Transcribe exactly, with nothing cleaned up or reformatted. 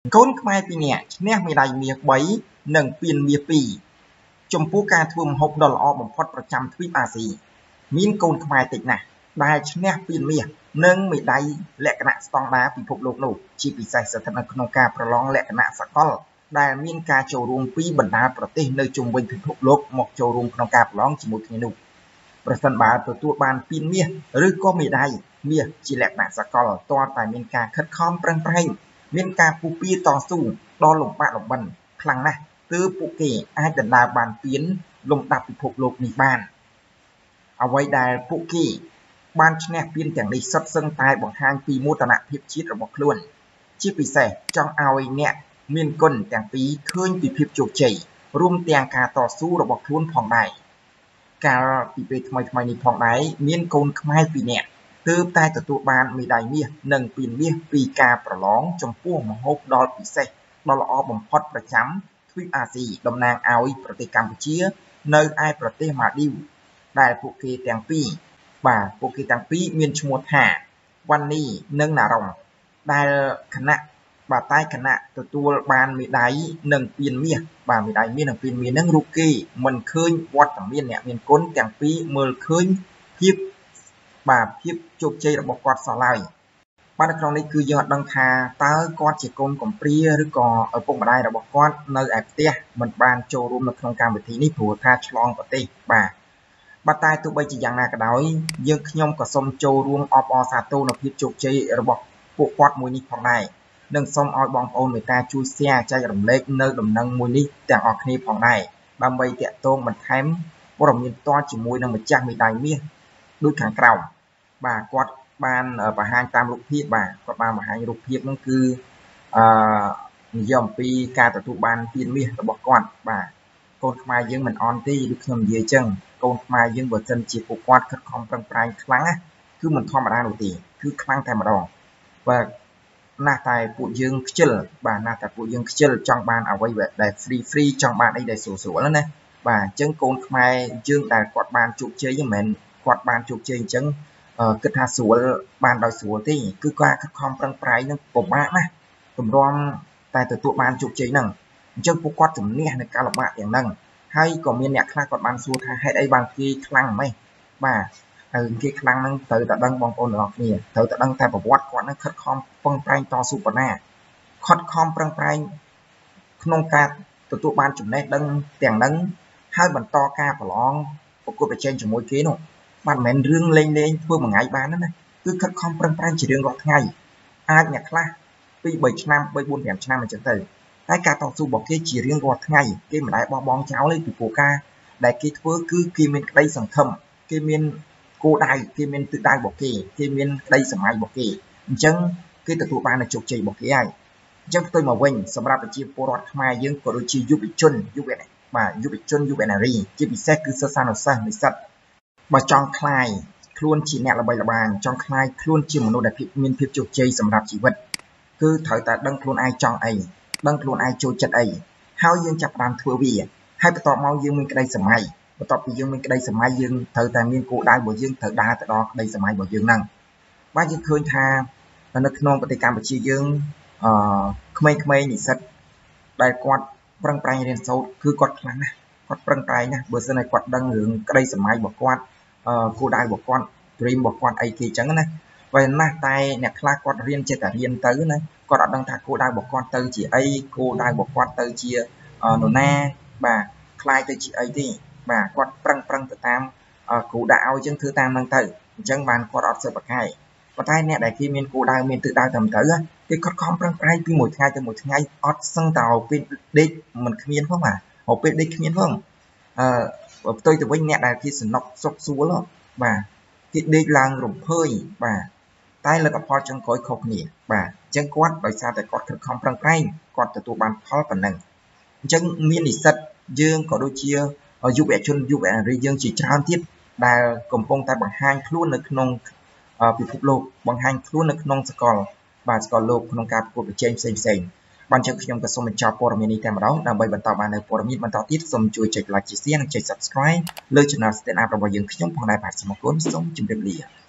កូនខ្មែរពីរនាក់ឈ្នះមេដាយមាសបីនិងពានមាសពីរចំពោះការធ្វើម្ហូបដ៏ល្អបំផុតប្រចាំទ្វីបអាស៊ីមានកូនខ្មែរតិចណាស់ដែលឈ្នះពានមាសនិងមេដាយលក្ខណៈស្តង់ដារពិភពលោកនោះជាពិសេសស្ថិតនៅក្នុងការប្រឡងលក្ខណៈសកលដែលមានការចូលរួមពីបណ្ដាប្រទេសនៅជុំវិញពិភពលោកមកចូលរួមក្នុងការប្រឡងជាមួយគ្នានោះប្រសិនបើទទួលបានពានមាសឬក៏មេដាយមាសជាលក្ខណៈសកលទាល់តែមានការខិតខំប្រឹងប្រែងមានការពុះពៀតស៊ូដ៏លំបាកលំបិនខ្លាំងណាស់ទើបពួកគេអាចដណ្ដើមបានពានលំដាប់ពិភពលោកនេះបានអ្វីដែលពួកគេបានឈ្នះពានទាំងនេះសុទ្ធសឹងតែបង្ហាញពីមោទនភាពជាតិរបស់ខ្លួនជាពិសេសចង់ឲ្យអ្នកមានគុណទាំងពីរឃើញពីភាពជោគជ័យរួមទាំងការតស៊ូរបស់ខ្លួនផងដែរកាលពីពេលថ្មីថ្មីនេះផងដែរមានកូនខ្មែរពីរនាក់ទើបតែទទួលបានមេដាយមាសនិងពានមាសពីការប្រឡងចំពោះម្ហូបដ៏ពិសេសដ៏ល្អបំផុតប្រចាំទ្វីបអាស៊ីតំណាងឲ្យប្រទេសកម្ពុជានៅឯប្រទេសម៉ាឌីវដែលពួកគេទាំងពីរបាទពួកគេទាំងពីរមានឈ្មោះថាវ៉ាន់នីនិងណារ៉ុងដែលគណៈបាទតែគណៈទទួលបានមេដាយនិងពានមាសបាទមេដាយមាសនិងពានមាសនឹងរូបគេមិនឃើញវត្តមានអ្នកមានគុណទាំងពីរមើលឃើញភាពបាទភាពជោគជ័យរបស់គាត់សោះឡើយបាទនៅក្នុងនេះគឺយើងអត់ដឹងថាតើគាត់ជាកូនកំព្រាឬក៏ឪពុកម្ដាយរបស់គាត់នៅឯផ្ទះមិនបានចូលរួមនៅក្នុងកម្មវិធីនេះព្រោះថាឆ្លងប្រទេសបាទបាទតែទោះបីជាយ៉ាងណាក៏ដោយយើងខ្ញុំក៏សូមចូលរួមអបអរសាទរនៅភាពជោគជ័យរបស់ពួកគាត់មួយនេះផងដែរនិងសូមឲ្យបងប្អូនមេត្តាជួយ share ចែករំលែកនៅដំណឹងមួយនេះទាំងអស់គ្នាផងដែរដើម្បីតាក់ទងបន្ថែមព័ត៌មានផ្ទាល់ជាមួយនឹងម្ចាស់មេដាយមាសដូចខាងក្រោមបាទគាត់បានបង្ហាញតាមរូបភាពបាទគាត់បានបង្ហាញរូបភាពហ្នឹងគឺអឺនិយាយអំពីការទទួលបានពានមាសរបស់គាត់បាទកូនខ្មែរយើងមិនអន់ទេដូចខ្ញុំនិយាយអញ្ចឹងកូនខ្មែរយើងបើសិនជាពួកគាត់ខិតខំប្រឹងប្រែងខ្លាំងណាគឺមិនធម្មតានោះទេគឺខ្លាំងតែម្ដងបាទណាស់តែពួកយើងខ្ជិលបាទណាស់តែពួកយើងខ្ជិលចង់បានអ្វីដែល free free ចង់បានអីដែលស្រួលស្រួលណាបាទអញ្ចឹងកូនខ្មែរយើងដែលគាត់បានជោគជ័យមិនមែនគាត់បានជោគជ័យអញ្ចឹងគិតថាស្រួលបានដោយស្រួលទេគឺការខិតខំប្រឹងប្រែងនឹងពិបាកណាស់តម្រាំតែទទួលបានជោគជ័យហ្នឹងអញ្ចឹងពួកគាត់ជំនះនៅការលំបាកយ៉ាងហ្នឹងហើយក៏មានអ្នកខ្លះគាត់បានសួរថាហេតុអីបានគេខ្លាំងម៉េចបាទហើយគេខ្លាំងហ្នឹងត្រូវតែដឹងបងប្អូនទាំងអស់គ្នាត្រូវតែដឹងតែប្រវត្តិគាត់ហ្នឹងខិតខំប្រឹងប្រែងតស៊ូប៉ុណ្ណាខិតខំប្រឹងប្រែងក្នុងការទទួលបានចំណេះដឹងទាំងហ្នឹងហើយបន្តការប្រឡងប្រកួតប្រជែងជាមួយគេនោះបាទមិនមែនរឿងលេងលេងធ្វើមួយថ្ងៃបានណាគឺខិតខំប្រឹងប្រែងជារៀងរាល់ថ្ងៃអាចអ្នកខ្លះពីរបីឆ្នាំបីបួនប្រាំឆ្នាំអញ្ចឹងទៅតែការតស៊ូរបស់គេជារៀងរាល់ថ្ងៃគេមិនដែលបោះបង់ចោលទេពីព្រោះការដែលគេធ្វើគឺគេមានក្តីសង្ឃឹមគេមានគោលដៅគេមានទិសដៅរបស់គេគេមានក្តីសម័យរបស់គេអញ្ចឹងគេទទួលបាននូវជោគជ័យរបស់គេហើយអញ្ចឹងផ្ទុយមកវិញសម្រាប់ប្រជាពលរដ្ឋខ្មែរយើងក៏ដូចជាយុវជនយុវបាទយុវជនយុវនារីជាពិសេសគឺសិស្សានុសិស្សនិស្សិតបើចង់ខ្លាយខ្លួនជាអ្នកល្បីល្បាញចង់ខ្លាយខ្លួនជាមនុស្សដែលមានភាពជោគជ័យសម្រាប់ជីវិតគឺត្រូវតែដឹងខ្លួនឯងចង់អីដឹងខ្លួនឯងចូលចិត្តអីហើយយើងចាប់ផ្ដើមធ្វើវាហើយបន្ទាប់មកយើងមានក្តីសម័យបន្ទាប់ពីយើងមានក្តីសម័យយើងត្រូវតែមានគោលដៅរបស់យើងត្រូវដើរទៅដល់ក្តីសម័យរបស់យើងហ្នឹងបាទយើងឃើញថានៅក្នុងប្រទេសកម្ពុជាយើងអឺក្មេងៗនិស្សិតដែលគាត់ប្រឹងប្រែងរៀនសូត្រគឺគាត់ខ្លាំងណាស់គាត់ប្រឹងប្រែងណាស់បើសិនតែគាត់ដឹងរឿងក្តីសម័យរបស់គាត់អឺគោលដៅរបស់គាត់ dream របស់គាត់អីគេអញ្ចឹងណាបើណាស់តែអ្នកខ្លះគាត់រៀនចិត្តតែរៀនទៅណាគាត់អត់ដឹងថាគោលដៅរបស់គាត់ទៅជាអីគោលដៅរបស់គាត់ទៅជានរណាបាទខ្លាយទៅជាអីទេបាទគាត់ប្រឹងប្រឹងទៅតាមគោលដៅឲ្យអញ្ចឹងធ្វើតាមហ្នឹងទៅអញ្ចឹងបានគាត់អត់សើបប្រកែកប៉ុន្តែអ្នកដែលគេមានគោលដៅមានទិសដៅត្រឹមត្រូវគេខិតខំប្រឹងប្រែងពីមួយថ្ងៃទៅមួយថ្ងៃអត់សឹងតែឲ្យពេលដេកមិនគ្មានផងបាទឲ្យពេលដេកគ្មានផងអឺផ្ទុយទៅវិញអ្នកដែលគេសំណុកសុខសួលបាទគេដេកឡើងរំភើយបាទតែលទ្ធផលចុងក្រោយខុសគ្នាបាទអញ្ចឹងគាត់ដោយសារតែគាត់ខិតខំប្រឹងប្រែងគាត់ទទួលបានផលប៉ុណ្ណឹងអញ្ចឹងមាននិស្សិតយើងក៏ដូចជាយុវជនយុវនារីយើងជាច្រើនទៀតដែលកំពុងតែបង្ហាញខ្លួននៅក្នុងពិភពលោកបង្ហាញខ្លួននៅក្នុងសកលបាទសកលលោកក្នុងការប្រកួតប្រជែងផ្សេងផ្សេងបាទអញ្ចឹងខ្ញុំក៏សូមបញ្ចប់ព័ត៌មាននេះតែម្ដងដើម្បីបន្តបាននៅព័ត៌មានបន្តទៀតសូមជួយចុច like ជា share និងចុច subscribe លើ channel Stand Up របស់យើងខ្ញុំផងដែរបាទសូមអរគុណសូមជម្រាបលា